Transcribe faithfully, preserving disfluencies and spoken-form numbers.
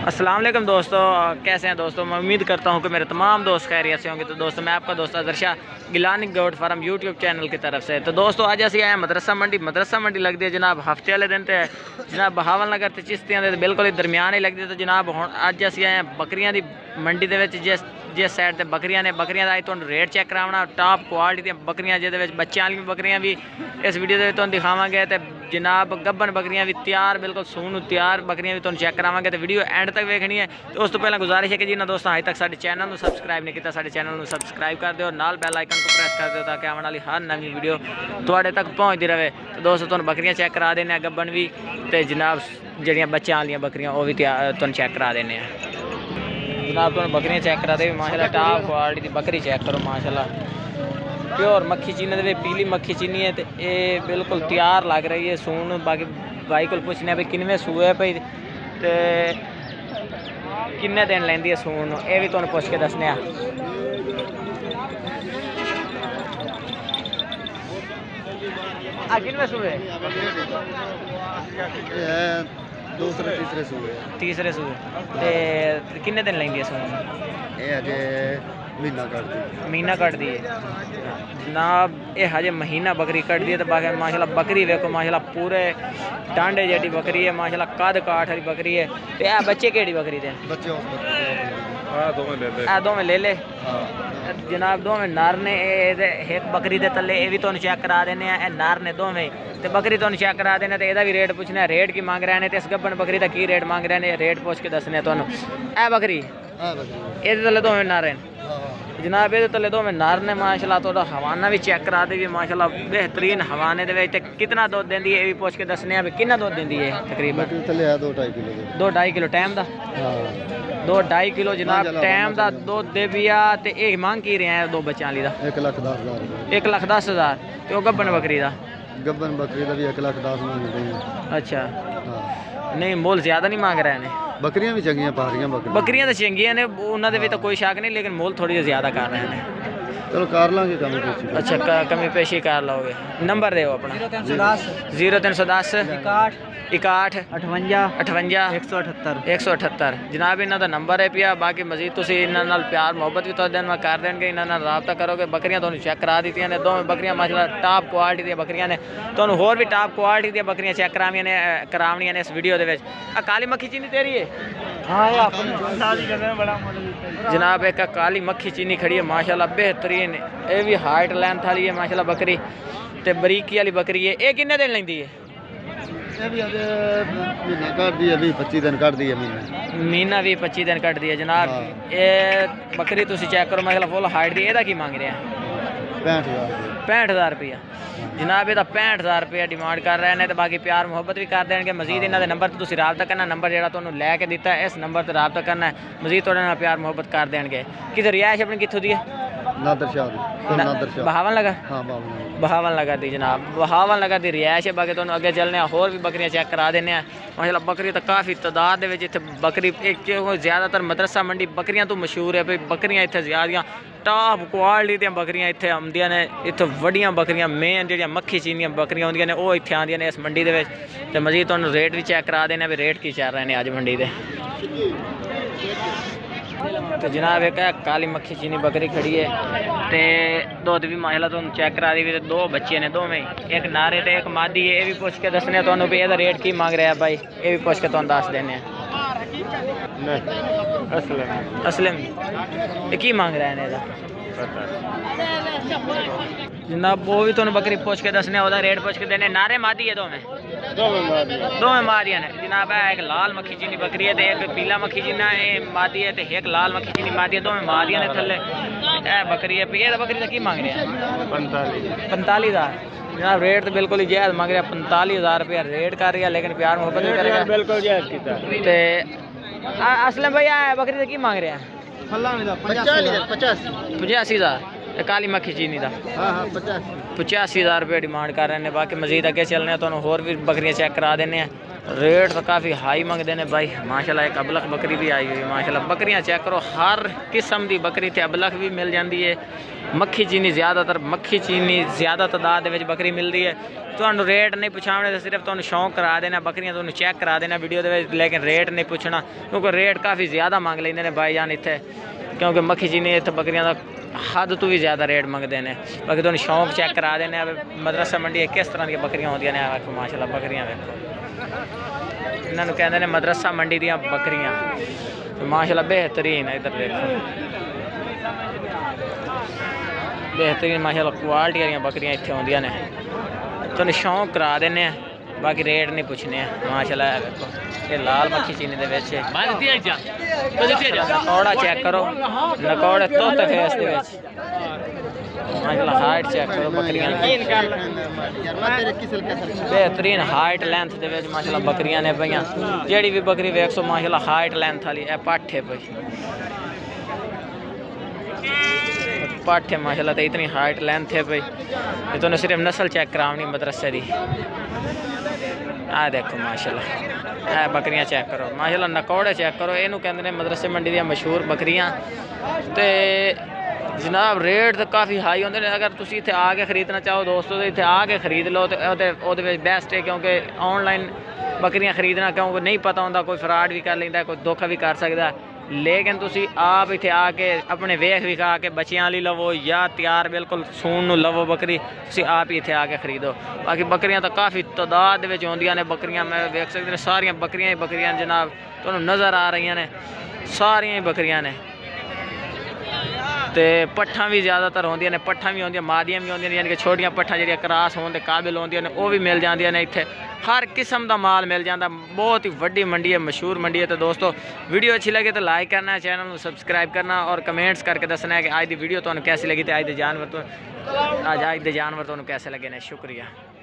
अस्सलाम वालेकुम दोस्तों, कैसे हैं दोस्तों। मैं उम्मीद करता हूं कि मेरे तमाम दोस्त खैरियत से होंगे। तो दोस्तों मैं आपका दोस्त अदरशा Gilani goat farm YouTube channel की तरफ से। तो दोस्तों आज असी आए मदरसा मंडी मदरसा मंडी लगती है जनाब हफ्ते वाले दिन ते जनाब बहावल नगर ते चिश्तियां दे बिल्कुल ही दरमियान ही लगती है। तो जनाब हुण अज असी आए बकरियां दी मंडी दे विच जिस जिस साइड ते बकरियां ने बकरियां दा तुहानू रेट चेक करावना। टॉप क्वालिटी दी बकरियां जिहदे विच बच्चें वाली बकरियां भी इस वीडियो दे तुहानू दिखावांगे ते जनाब गब्बन बकरियां भी तैयार बिल्कुल सून तैयार बकरियां भी तुहानू चेक करावांगे। तो वीडियो एंड तक वेखनी है। तो उस तो पहले गुजारिश है कि जिन्होंने दोस्तों अजे तक साडे चैनल को सबसक्राइब नहीं किया साडे चैनल को सबसक्राइब कर दिओ, नाल बैल आइकन को प्रेस कर दिओ ताकि आने वाली हर नवी वीडियो तुहाडे तक पहुँचती रहे। तो दोस्तों तुहानू बकरियां चेक करा देने गब्बन भी ते जनाब जिहड़ियां बच्चों वाली बकरियां वो भी तुहानू चेक करा देने जनाब। तुहानू बकरियां चेक करा दे माशाल्लाह टॉप क्वालिटी की बकरी चेक करो माशाल्लाह प्योर मक्खी चीनी दे पीली मक्खी चीनी है। तो ये बिल्कुल तैयार लग रही है सून। बाकी भाई को पूछने भाई किनवे सूए भाई तो किन्ने दिन लेंदी है सून ये भी तुहानू पुछ के दसने। किनवे सूए दूसरे तीसरे सूए तीसरे सूए ते किन्ने दिन लेंदी है सून ये अजे महीना कट दी महीना कट दी है जनाब। ये हजे महीना बकरी कट दी है। तो बाकी माशाल्लाह बकरी वेखो माशाल्लाह पूरे टांडे जेडी बकरी है माशाल्लाह कद काठ वाली बकरी है। तो यह बच्चे केड़ी बकरी दे बच्चे दो में ले ले जनाब दो में नर ने एक बकरी दे तले ये भी तुहानू चेक करा देने हैं। नर ने दो में तो बकरी तुहानू चेक करा देना। तो यदा भी रेट पूछना है रेट की मांग रहे हैं। तो इस गब्बन बकरी का की रेट मांग रहे हैं रेट पूछ के दसने तुहानू। ए बकरी ये तले दो में नर हैं जनाब। ये तले दो में नर ने माशाल्लाह तो हवाना भी चेक करा देगी माशाल्लाह बेहतरीन हवाने दे कितना दुध देंदी है ये भी पूछ के दसने भी कितना दुध देंदी है तकरीबन दो ढाई किलो दो ढाई किलो टाइम दा दो ढाई किलो जनाब टाइम दा दुध दे बिया। ते एक मांग की रहे हैं दो बच्चों वाली दा एक लाख दस हज़ार एक लाख दस हज़ार तो गब्बन बकरी दा गब्बन बकरी का भी एक लाख दस मांग। अच्छा नहीं मोल ज्यादा नहीं मांग रहे हैं। बकरियां भी चंगियां पा रही बकरियां बकरियां तो चंगियां ने उन्होंने भी तो कोई शक नहीं लेकिन मोल थोड़ी ज़्यादा कर रहे हैं। चलो कर लांगे कमी पेशी। अच्छा कमी पेशी कर लोगे। नंबर दे अपना जीरो तीन सौ दस इकाठ अठवंजा अठवंजा एक सौ अठहत्तर एक सौ अठहत्तर जनाब इन्हों का नंबर है पिया। बाकी मजीद तुम इन्होंने प्यार मुहब्बत भी तो दिन कर देंगे इन्होंने रबता करोगे। बकरियां तुहानू चेक करा दी ने दो बकरियां माशाल्लाह टॉप क्वालिटी दी बकरियां ने तुहानू होर भी टॉप क्वालिटी दी बकरियां चेक करावियां ने करावनियां ने इस वीडियो दे विच। आ काली मक्खी चीनी तेरी है हाँ जनाब। एक काली मक्खी चीनी खड़ी है माशाल्लाह बेहतरीन ये भी हाइट लेंथ वाली है माशाल्लाह बकरी ते बरीकी वाली बकरी है। ये किन्ने दिन लेंदी है महीना कट दी है पच्ची दिन कट दी है महीना महीना भी पच्ची दिन कट दी है जनाब। ये बकरी तुम चेक करो माशाल्लाह फुल हाइट दी। एदा की मांग रहे हैं पैंठ हज़ार पैंठ हज़ार रुपया जनाब। ये पैंठ हज़ार रुपया डिमांड कर रहे हैं। तो बाकी प्यार मुहब्बत भी कर देंगे। मजीद इन्होंने नंबर पर तुम रबता करना नंबर जो तुहानू लैके दिता है इस नंबर पर रबता करना है। मजीद थोड़े नाल प्यार मुहब्बत कर देंगे। कितने रिहायश अपनी कितों दी है नादर शाह नादर शाह बहावन लगा हाँ बावन बहावन लगा दी जनाब बहावन लगा दी रिहायश है। बाकी तुहानू अगे चलने होर भी बकरियां चेक करा देने माशाल्लाह। बकरी तो काफ़ी तादाद दे विच इत्थे बकरी एक ज़्यादातर मदरसा मंडी बकरियां तो मशहूर है भाई। बकरियां इत्थे ज़्यादा टॉप क्वालिटी दी बकरियां इत्थे आउंदियां ने। इत्थे वड्डियां बकरियां मेन जिहड़ियां मक्खी चीनियां बकरियां आउंदियां ने वो इत्थे आंदियां ने इस मंडी दे विच। ते मजीद तुहानू रेट भी चेक करा देने भी रेट की चल रहे हैं अज मंडी दे। तो जनाब एक काली मक्खी चीनी बकरी खड़ी है तो दुध भी माशाल्लाह तुम चेक करा दी भी। दो बच्चे ने दो में एक नारे तो एक मादी है। ये भी पूछ के दसने तुहानू भी एदा रेट की मांग रहा है भाई ये भी पूछ के तुहानू दस देने असलम ये की मांग रहे हैं जनाब। वो भी तुहानू बकरी पूछ के दसने ओदा रेट पूछ के देने। नारे मादी है दो में दो में मादियां ने जनाब। एक लाल मक्खी चीनी बकरी है तो एक पीला मक्खी चीना मादी है तो एक लाल मक्खी चीनी मादी है। दो में मादियां ने थले ए बकरी है ये बकरी का की मांग रहे हैं पैंतालीस पैंतालीस हज़ार जनाब। रेट तो बिल्कुल ही जायज़ मांग रहा है पैंतालीस हज़ार रुपया रेट कर रही है लेकिन प्यार मुहब्बत भी करेगा बिल्कुल जायज़ कीता। असलम भाई बकरी का की मांग रहे हैं पचासी हज़ार काली मक्खी चीनी का पचासी हज़ार रुपये डिमांड कर रहे हैं। बाकी मजीद अगे चलने तो होर भी बकरियां चेक करा देने रेट तो काफ़ी हाई मंगते हैं भाई माशाल्लाह। एक अबलख बकरी भी आई हुई है माशाल्लाह। बकरियां चेक करो, हर किस्म की बकरी थे। अबलख भी मिल जाती है, मक्खी चीनी ज़्यादातर मक्खी चीनी ज़्यादा तादाद में बकरी मिलती है। तो रेट नहीं पुछाने तो सिर्फ तुम शौक करा देना, बकरियां तुम चेक करा देना वीडियो के, लेकिन रेट नहीं पूछना क्योंकि रेट काफ़ी ज़्यादा मंग लेंगे ने भाई जान इतने, क्योंकि मक्खी चीनी इतने बकरियां का हद तो भी ज़्यादा रेट मंगते हैं। बाकी तुम शौक चेक करा देने। मदरसा मंडी किस तरह की बकरियां होंदियां ने वेखो माशाल्लाह। बकरियां वेखो, इन्होंने कहते हैं मदरसा मंडी दियां बकरियां माशाल्लाह बेहतरीन। इधर देखो बेहतरीन माशाल्लाह क्वालिटी वाली बकरियां इतने होंदियां ने। तुम शौक करा देने, बाकी रेट नहीं पूछने माशाल्लाह। देखो ये लाल मक्खी चीनी दे विच नकौड़ा चेक करो, नकौड़े तोते फेस दे विच माशाल्लाह। हाइट चेक करो बकरियां बेहतरीन हाइट लेंथ दे विच माशाल्लाह बकरियां ने पईयां। जेड़ी भी बकरी वेख सो माशाल्लाह हाइट लेंथ वाली है। पट्ठ है पई पट्ठ है माशाल्लाह, तो इतनी हाइट लेंथ है भाई। ये तो सिर्फ नस्ल चेक करावनी मदरसे दी। आ देखो माशाल्लाह ए बकरियां चेक करो माशाल्लाह। नकौड़े चेक करो, इनू कहते हैं मदरसे मंडी दी मशहूर बकरियां। तो जनाब रेट तो काफ़ी हाई होंगे ने। अगर तुम इतने आके खरीदना चाहो दोस्तों तो इतने आके खरीद लो, तो बेस्ट है क्योंकि ऑनलाइन बकरियां खरीदना क्योंकि नहीं पता होंगे, कोई फ्रॉड भी कर लेंदा, कोई धोखा भी कर सकता। लेकिन तुसी आप इतने आके अपने वेख विखा के बच्चियां वाली लवो या तैयार बिल्कुल सून लवो बकरी, तुसी आप ही इतने आके खरीदो। बाकी बकरियां तो काफ़ी तादाद में होंदियां ने बकरियां। मैं वेख सकते हैं सारियां बकरियां ही बकरियां जनाब तुहानू नज़र आ रही ने, सारियां ही बकरियां ने। तो पट्ठा भी ज़्यादातर होंदियां ने, पट्ठा भी होंदियां, मादियां भी होंदियां, यानी कि छोटियां पट्ठा जिहड़ियां क्रॉस होने काबिल होंदियां ने, वो भी मिल जांदियां ने इत्थे। हर किस्म का माल मिल जाता, बहुत ही वड्डी मंडी है, मशहूर मंडी है। तो दोस्तों वीडियो अच्छी लगे तो लाइक करना है, चैनल को सब्सक्राइब करना और कमेंट्स करके दसना है कि आज की वीडियो तुहानू कैसी लगी, तो आज के जानवर तो आज आज के जानवर तुहानू कैसे लगे ने। शुक्रिया।